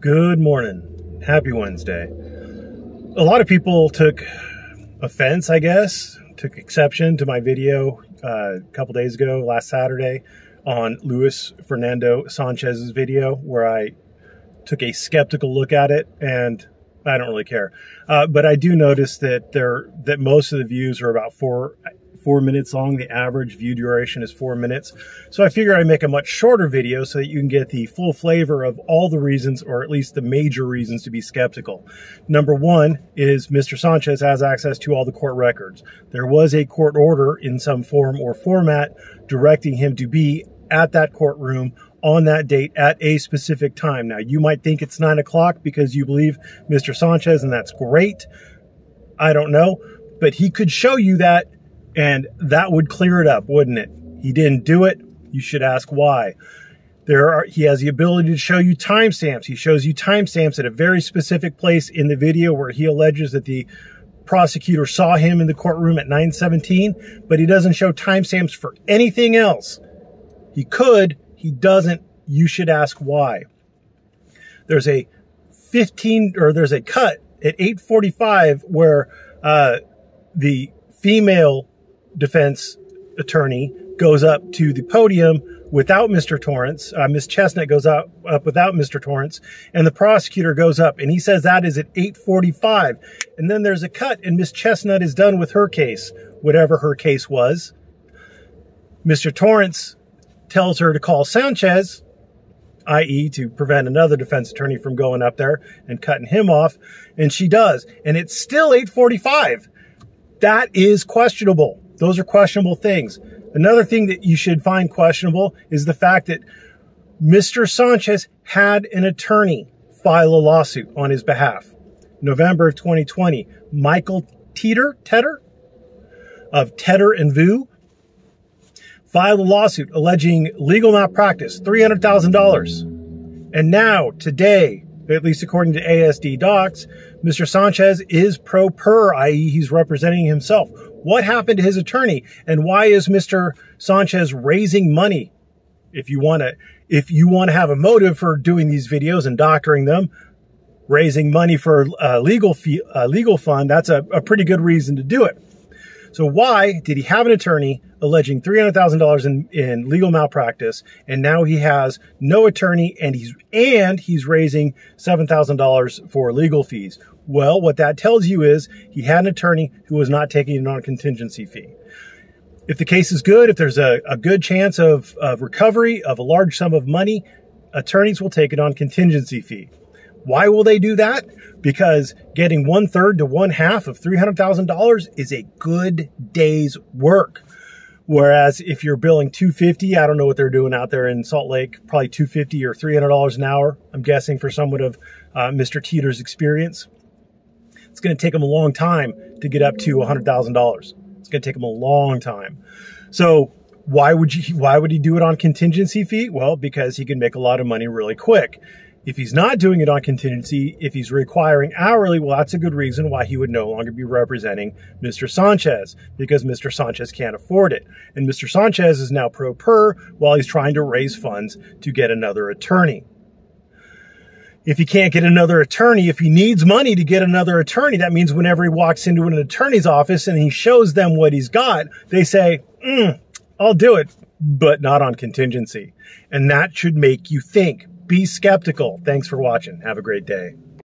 Good morning. Happy Wednesday. A lot of people took offense, I guess, took exception to my video a couple days ago, last Saturday, on Luis Fernando Sanchez's video, where I took a skeptical look at it, and I don't really care. But I do notice that most of the views are about four minutes long. The average view duration is 4 minutes. So I figure I'd make a much shorter video so that you can get the full flavor of all the reasons, or at least the major reasons, to be skeptical. Number one is Mr. Sanchez has access to all the court records. There was a court order in some form or format directing him to be at that courtroom on that date at a specific time. Now, you might think it's 9 o'clock because you believe Mr. Sanchez, and that's great. I don't know, but he could show you that, and that would clear it up, wouldn't it? He didn't do it. You should ask why. He has the ability to show you timestamps. He shows you timestamps at a very specific place in the video where he alleges that the prosecutor saw him in the courtroom at 9:17, but he doesn't show timestamps for anything else. He could, he doesn't. You should ask why. There's a cut at 8:45 where the female defense attorney goes up to the podium without Mr. Torrance. Ms. Chestnut goes up without Mr. Torrance, and the prosecutor goes up, and he says that is at 8:45. And then there's a cut, and Ms. Chestnut is done with her case, whatever her case was. Mr. Torrance tells her to call Sanchez, i.e. to prevent another defense attorney from going up there and cutting him off, and she does. And it's still 8:45. That is questionable. Those are questionable things. Another thing that you should find questionable is the fact that Mr. Sanchez had an attorney file a lawsuit on his behalf. November of 2020, Michael Tedder of Tedder and Vu filed a lawsuit alleging legal malpractice, $300,000. And now, today, at least according to ASD docs, Mr. Sanchez is pro per, i.e. he's representing himself. What happened to his attorney, and why is Mr. Sanchez raising money? If you want to have a motive for doing these videos and doctoring them, raising money for a legal fund, that's a pretty good reason to do it. So why did he have an attorney alleging $300,000 in legal malpractice, and now he has no attorney, and he's raising $7,000 for legal fees? Well, what that tells you is he had an attorney who was not taking a non-contingency fee. If the case is good, if there's a good chance of recovery of a large sum of money, attorneys will take a non-contingency fee. Why will they do that? Because getting 1/3 to 1/2 of $300,000 is a good day's work. Whereas if you're billing $250, I don't know what they're doing out there in Salt Lake, probably $250 or $300 an hour, I'm guessing, for someone of Mr. Teeter's experience. It's going to take them a long time to get up to $100,000. It's going to take them a long time. So why would he do it on contingency fee? Well, because he can make a lot of money really quick. If he's not doing it on contingency, if he's requiring hourly, well, that's a good reason why he would no longer be representing Mr. Sanchez, because Mr. Sanchez can't afford it. And Mr. Sanchez is now pro per while he's trying to raise funds to get another attorney. If he can't get another attorney, if he needs money to get another attorney, that means whenever he walks into an attorney's office and he shows them what he's got, they say, I'll do it, but not on contingency. And that should make you think. Be skeptical. Thanks for watching. Have a great day.